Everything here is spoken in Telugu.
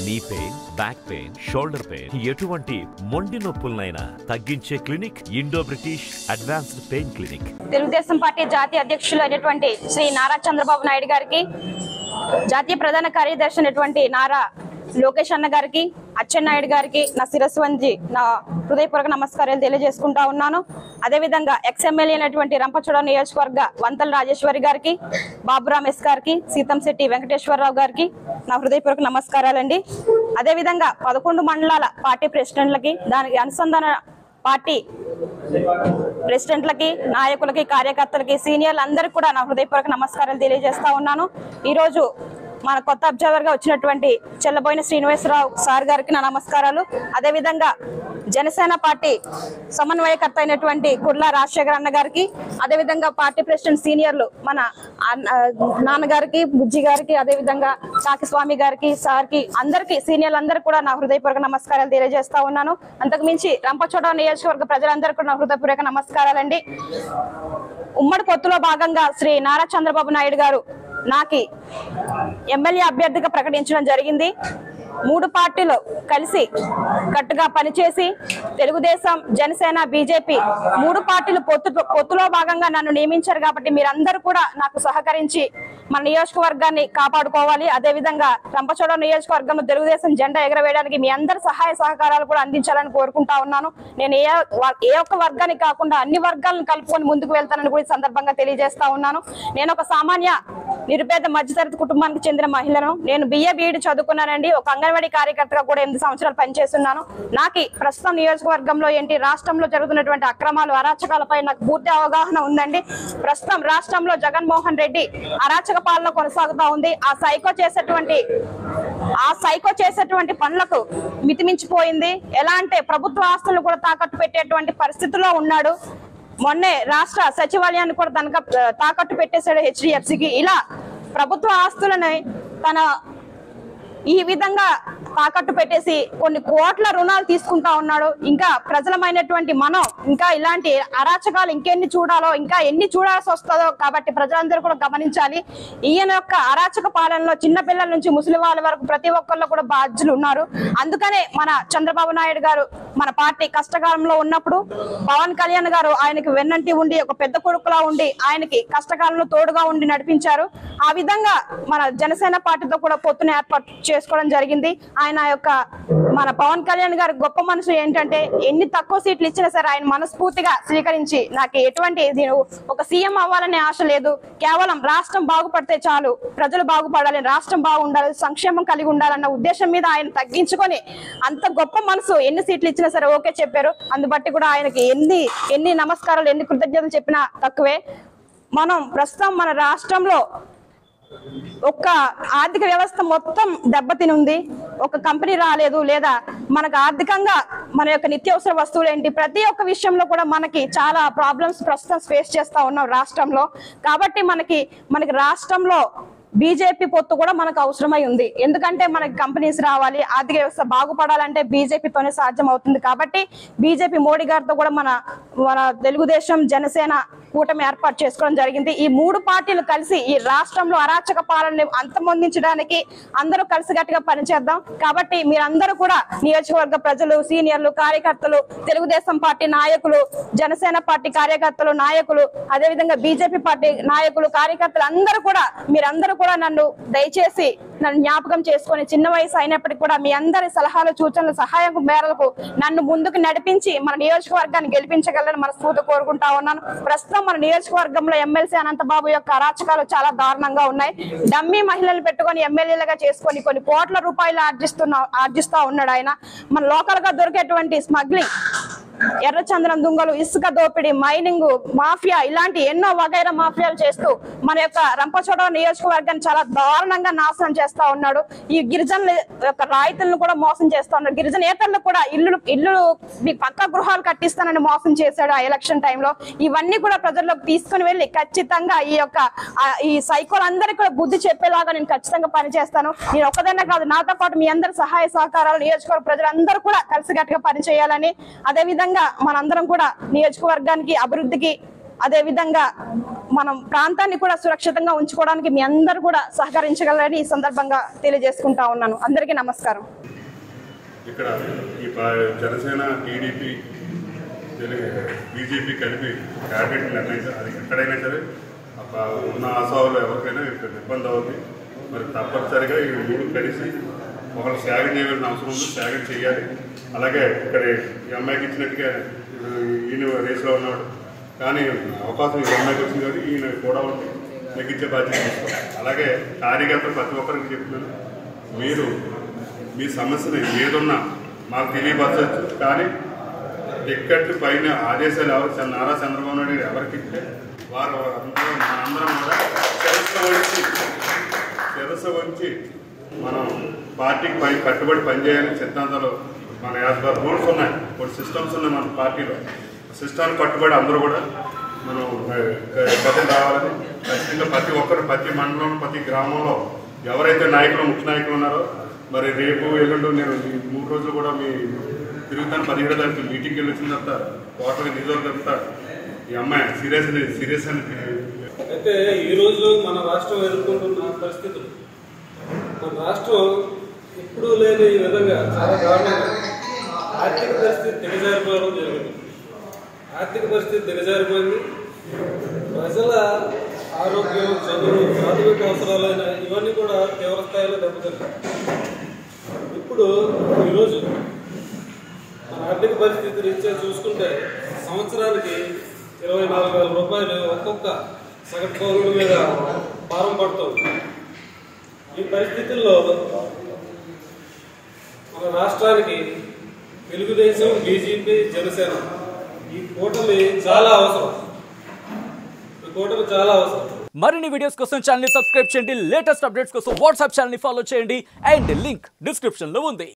నీ pain, back pain, shoulder pain, ఎటువంటి మొండి నొప్పులనైనా తగ్గించే clinic Indo British advanced pain clinic. Telugu Desam party జాతీయ అధ్యక్షులు అయినటువంటి శ్రీ నారా చంద్రబాబు నాయుడు గారికి, జాతీయ ప్రధాన కార్యదర్శి అయినటువంటి నారా లోకేష్ అన్న గారికి, అచ్చెన్నాయుడు గారికి నా శిరస్సు వంచి నా హృదయపూర్వక నమస్కారాలు తెలియజేసుకుంటా ఉన్నాను. అదేవిధంగా ఎక్స్ఎమ్మెల్యే అయినటువంటి రంపచోడవరం నియోజకవర్గ వంతల రాజేశ్వరి గారికి, బాబురామ్ ఎస్ గారికి, సీతంశెట్టి వెంకటేశ్వరరావు గారికి నా హృదయపూర్వక నమస్కారాలండి. అదేవిధంగా 11 మండలాల పార్టీ ప్రెసిడెంట్లకి, దానికి అనుసంధాన పార్టీ ప్రెసిడెంట్లకి, నాయకులకి, కార్యకర్తలకి, సీనియర్లు అందరికీ కూడా నా హృదయపూర్వక నమస్కారాలు తెలియజేస్తా ఉన్నాను. ఈరోజు మన కొత్త అబ్జర్వర్ గా వచ్చినటువంటి చెల్లబోయిన శ్రీనివాసరావు సార్ గారికి నా నమస్కారాలు. అదేవిధంగా జనసేన పార్టీ సమన్వయకర్త అయినటువంటి కుర్లా రాజశేఖర్ అన్న గారికి, అదేవిధంగా పార్టీ ప్రెసిడెంట్ సీనియర్లు మన నాన్నగారికి, బుజ్జి గారికి, అదేవిధంగా కాకి స్వామి గారికి, సార్కి, అందరికీ సీనియర్లందరికీ కూడా నా హృదయపూర్వక నమస్కారాలు తెలియజేస్తా ఉన్నాను. అంతకు మించి రంపచోడవరం నియోజకవర్గ ప్రజలందరికీ కూడా నా హృదయపూర్వక నమస్కారాలండి. ఉమ్మడి పొత్తులో భాగంగా శ్రీ నారా చంద్రబాబు నాయుడు గారు నాకు ఎమ్మెల్యే అభ్యర్థిగా ప్రకటించడం జరిగింది. 3 పార్టీలు కలిసి కట్టుగా పనిచేసి తెలుగుదేశం, జనసేన, బీజేపీ 3 పార్టీలు పొత్తులో భాగంగా నన్ను నియమించారు. కాబట్టి మీరందరూ కూడా నాకు సహకరించి మన నియోజకవర్గాన్ని కాపాడుకోవాలి. అదేవిధంగా రంపచోడవరం నియోజకవర్గంలో తెలుగుదేశం జెండా ఎగరవేయడానికి మీ అందరి సహాయ సహకారాలు కూడా అందించాలని కోరుకుంటా ఉన్నాను. నేను ఏ ఒక్క వర్గాన్ని కాకుండా అన్ని వర్గాలను కలుపుకొని ముందుకు వెళ్తానని కూడా ఈ సందర్భంగా తెలియజేస్తా ఉన్నాను. నేను ఒక సామాన్య నిరుపేద మధ్యతరగతి కుటుంబానికి చెందిన మహిళను. నేను BA/BEd చదువుకున్నానండి. ఒక అంగన్వాడీ కార్యకర్తగా కూడా 8 సంవత్సరాలు పనిచేస్తున్నాను. నాకు ప్రస్తుతం నియోజకవర్గంలో ఏంటి, రాష్ట్రంలో జరుగుతున్నటువంటి అక్రమాలు, అరాచకాలపై నాకు పూర్తి అవగాహన ఉందండి. ప్రస్తుతం రాష్ట్రంలో జగన్మోహన్ రెడ్డి అరాచక పాలన కొనసాగుతా ఉంది. ఆ సైకో చేసేటువంటి పనులకు మితిమించిపోయింది. ఎలా అంటే ప్రభుత్వ ఆస్తులను కూడా తాకట్టు పెట్టేటువంటి పరిస్థితిలో ఉన్నాడు. మొన్నే రాష్ట్ర సచివాలయాన్ని కూడా తాకట్టు పెట్టేశాడు HDFCకి. ఇలా ప్రభుత్వ ఆస్తులని తన ఈ విధంగా తాకట్టు పెట్టేసి కొన్ని కోట్ల రుణాలు తీసుకుంటా ఉన్నాడు. ఇంకా ప్రజలమైనటువంటి మనం ఇంకా ఇలాంటి అరాచకాలు ఇంకెన్ని చూడాలో, ఇంకా ఎన్ని చూడాల్సి వస్తుందో. కాబట్టి ప్రజలందరూ కూడా గమనించాలి. ఈయన యొక్క అరాచక పాలనలో చిన్నపిల్లల నుంచి ముసలి వాళ్ళ వరకు ప్రతి ఒక్కళ్ళు కూడా బాధ్యులు ఉన్నారు. అందుకనే మన చంద్రబాబు నాయుడు గారు మన పార్టీ కష్టకాలంలో ఉన్నప్పుడు పవన్ కళ్యాణ్ గారు ఆయనకి వెన్నంటి ఉండి, ఒక పెద్ద కొడుకులా ఉండి ఆయనకి కష్టకాలంలో తోడుగా ఉండి నడిపించారు. ఆ విధంగా మన జనసేన పార్టీతో కూడా పొత్తుని ఏర్పాటు చేసుకోవడం జరిగింది. ఆయన యొక్క మన పవన్ కళ్యాణ్ గారి గొప్ప మనసు ఏంటంటే, ఎన్ని తక్కువ సీట్లు ఇచ్చినా సరే ఆయన మనస్ఫూర్తిగా స్వీకరించి, నాకు ఎటువంటి ఒక సీఎం అవ్వాలనే ఆశ లేదు, కేవలం రాష్ట్రం బాగుపడితే చాలు, ప్రజలు బాగుపడాలి, రాష్ట్రం బాగుండాలి, సంక్షేమం కలిగి ఉండాలన్న ఉద్దేశం మీద ఆయన తగ్గించుకొని అంత గొప్ప మనసు ఎన్ని సీట్లు ఇచ్చినా సరే ఓకే చెప్పారు. అందుబట్టి కూడా ఆయనకి ఎన్ని నమస్కారాలు, ఎన్ని కృతజ్ఞతలు చెప్పినా తక్కువే. మనం ప్రస్తుతం మన రాష్ట్రంలో ఒక్క ఆర్థిక వ్యవస్థ మొత్తం దెబ్బతిని ఉంది. ఒక కంపెనీ రాలేదు, లేదా మనకు ఆర్థికంగా మన యొక్క నిత్యావసర వస్తువులు ఏంటి, ప్రతి ఒక్క విషయంలో కూడా మనకి చాలా ప్రాబ్లమ్స్ ప్రస్తుతం ఫేస్ చేస్తా ఉన్నాం రాష్ట్రంలో. కాబట్టి మనకి రాష్ట్రంలో బీజేపీ పొత్తు కూడా మనకు అవసరమై ఉంది. ఎందుకంటే మనకి కంపెనీస్ రావాలి, ఆర్థిక వ్యవస్థ బాగుపడాలంటే బీజేపీతోనే సాధ్యం అవుతుంది. కాబట్టి బీజేపీ మోడీ గారితో కూడా మన తెలుగుదేశం, జనసేన కూటమి ఏర్పాటు చేసుకోవడం జరిగింది. ఈ 3 పార్టీలు కలిసి ఈ రాష్ట్రంలో అరాచక పాలనని అంతమొందించడానికి అందరూ కలిసికట్టుగా పనిచేద్దాం. కాబట్టి మీరందరూ కూడా నియోజకవర్గ ప్రజలు, సీనియర్లు, కార్యకర్తలు, తెలుగుదేశం పార్టీ నాయకులు, జనసేన పార్టీ కార్యకర్తలు, నాయకులు, అదేవిధంగా బీజేపీ పార్టీ నాయకులు, కార్యకర్తలు అందరూ కూడా మీరందరూ కూడా నన్ను దయచేసి జ్ఞాపకం చేసుకొని, చిన్న వయసు అయినప్పటికీ కూడా మీ అందరి సలహాలు, సూచనలు, సహాయం మేరకు నన్ను ముందుకు నడిపించి మన నియోజకవర్గాన్ని గెలిపించగలని మనస్ఫూర్తిగా కోరుకుంటా ఉన్నాను. ప్రస్తుతం మన నియోజకవర్గంలో ఎమ్మెల్సీ అనంతబాబు యొక్క అరాచకాలు చాలా దారుణంగా ఉన్నాయి. డమ్మీ మహిళలు పెట్టుకొని ఎమ్మెల్యేలుగా చేసుకొని కొన్ని కోట్ల రూపాయలు ఆర్జిస్తా ఉన్నాడు ఆయన. మన లోకల్ గా దొరికేటువంటి స్మగ్లింగ్, ఎర్రచందనం దొంగలు, ఇసుక దోపిడీ, మైనింగ్ మాఫియా, ఇలాంటి ఎన్నో వగైరా మాఫియాలు చేస్తూ మన యొక్క రంపచోడవరం నియోజకవర్గాన్ని చాలా దారుణంగా నాశనం చేస్తా ఉన్నాడు. ఈ గిరిజనుల యొక్క రైతులను కూడా మోసం చేస్తా ఉన్నాడు. గిరిజనేతరులు కూడా ఇల్లు మీకు పక్కా గృహాలు కట్టిస్తానని మోసం చేశాడు ఆ ఎలక్షన్ టైంలో. ఇవన్నీ కూడా ప్రజల్లోకి తీసుకుని వెళ్ళి ఖచ్చితంగా ఈ సైకోలందరికీ కూడా బుద్ధి చెప్పేలాగా నేను ఖచ్చితంగా పనిచేస్తాను. నేను ఒక్కదైనా కాదు, నాతో పాటు మీ అందరి సహాయ సహకారాలు నియోజకవర్గ ప్రజలందరూ కూడా కలిసికట్టుగా పనిచేయాలని, అదేవిధంగా మనందరం కూడా నియోజకవర్గానికి అభివృద్ధికి, అదేవిధంగా మనం ప్రాంతాన్ని కూడా సురక్షితంగా ఉంచుకోవడానికి మీ అందరూ కూడా సహకరించగలరని ఈ సందర్భంగా తెలియజేసుకుంటా ఉన్నాను. అందరికీ నమస్కారం. ఇక్కడ ఈ జనసేన, టీడీపీ, బీజేపీ కలిపి క్యాబినెట్ నిర్ణయించారు. అది ఎక్కడైనా సరే ఉన్న ఆశావులు ఎవరికైనా ఇబ్బంది అవుతుంది. మరి తప్పనిసరిగా ఈ మూడు కలిసి ఒకళ్ళు త్యాగం చేయవలసిన అవసరం ఉంది, త్యాగం చేయాలి. అలాగే ఇక్కడ ఈ అమ్మాయికి ఇచ్చినట్టుగా ఈయన రేసులో ఉన్నాడు, కానీ అవకాశం ఈ అమ్మాయికి వచ్చింది కానీ ఈయన కూడా ఉండి నెగ్గించే బాధ్యత తీసుకోవాలి. అలాగే కార్యకర్తలు ప్రతి ఒక్కరికి చెప్తున్నాను, మీరు మీ సమస్యను ఏదున్నా మాకు తెలియపరచచ్చు, కానీ టిక్కెట్ పైన ఆదేశాలు ఎవరు నారా చంద్రబాబు నాయుడు ఎవరికి ఇస్తే వారు మనందరం కూడా శిరస్సు వంచి మనం పార్టీకి పై కట్టుబడి పనిచేయాలని సిద్ధాంతాలు మన రూల్స్ ఉన్నాయి, కొన్ని సిస్టమ్స్ ఉన్నాయి మన పార్టీలో. సిస్టానికి కట్టుబడి అందరూ కూడా మనం బదులు రావాలని ఖచ్చితంగా ప్రతి ఒక్కరు ప్రతి మండలం ప్రతి గ్రామంలో ఎవరైతే నాయకులు ముఖ్య నాయకులు ఉన్నారో మరి రేపు ఎల్లుండి నేను ఈ 3 రోజులు కూడా మీ తిరుగుతాను. 17వ తారీఖు మీటింగ్కి వెళ్ళి వచ్చిన తర్వాత టోటల్గా నిజంగా ఈ అమ్మాయి సీరియస్ అని అయితే ఈరోజు మన రాష్ట్రం ఎదుర్కొంటున్న పరిస్థితులు, మన రాష్ట్రం ఎప్పుడూ లేని విధంగా చాలా దారుణంగా ఆర్థిక పరిస్థితి దిగజారిపోవడం జరిగింది. ఆర్థిక పరిస్థితి దిగజారిపోయింది. ప్రజల ఆరోగ్యం, చదువు, ప్రాథమిక అవసరాలైన ఇవన్నీ కూడా తీవ్ర స్థాయిలో దెబ్బతిన్నాయి. ఇప్పుడు ఈరోజు మన ఆర్థిక పరిస్థితి రీత్యా చూసుకుంటే సంవత్సరానికి 24,000 రూపాయలు ఒక్కొక్క సగటు పౌరుల మీద భారం పడుతుంది. ఈ పరిస్థితుల్లో మన రాష్ట్రానికి తెలుగుదేశం, బీజేపీ, జనసేన ఈ కూటమి చాలా అవసరం. మరిన్ని వీడియోస్ కోసం ఛానల్ ని సబ్స్క్రైబ్ చేయండి. లేటెస్ట్ అప్డేట్స్ కోసం వాట్సాప్ ఛానల్ ని ఫాలో చేయండి. అండ్ లింక్ డిస్క్రిప్షన్ లో ఉంది.